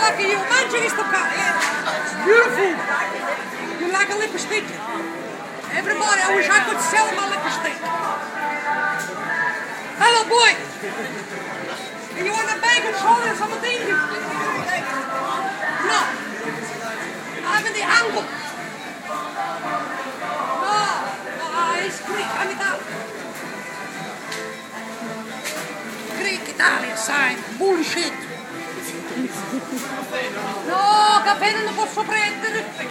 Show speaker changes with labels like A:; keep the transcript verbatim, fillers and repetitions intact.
A: like you. Mangia questo cane. It's beautiful. You like a lipstick? Everybody, I wish I could sell my lipstick. Hello, boy. You want a bag of shoulders? Something? No. I'm in the angle. No. No, it's Greek. I'm Italian. Greek, Italian, sai. Bullshit. No, capelli non posso prendere.